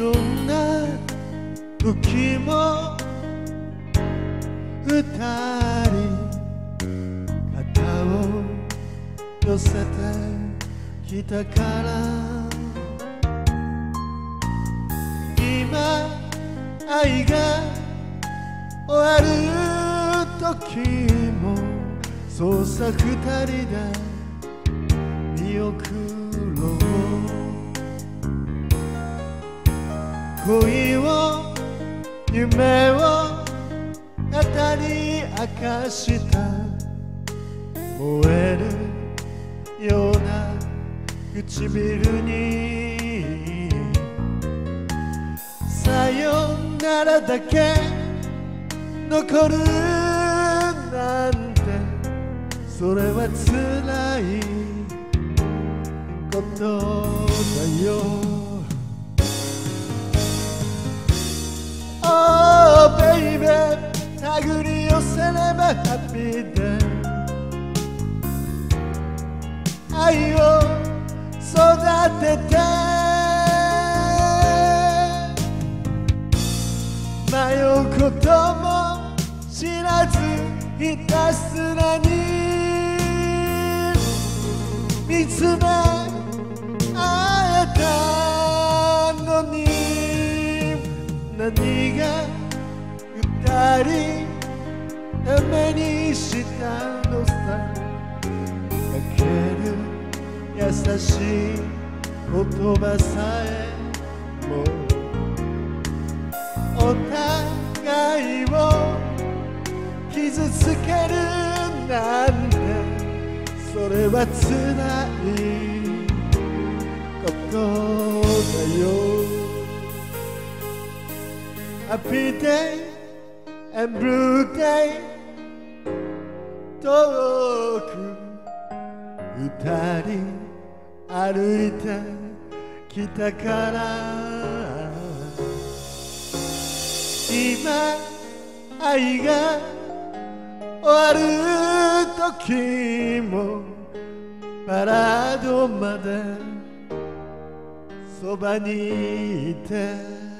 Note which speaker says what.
Speaker 1: どんな時も二人肩を寄せてきたから今愛が終わる時もそうさ二人で見送ろう恋を夢を語り明かした燃えるような唇にさよならだけ残るなんてそれは辛いことだよOh baby 手繰り寄せればハッピーで愛を育てて迷うことも知らずひたすらに見つめ会えたのに何が二人ためにしたのさかける優しい言葉さえもお互いを傷つけるなんてそれは辛いことだよHappy day and blue day 遠く二人歩いてきたから今愛が終わる時もバラードまでそばにいて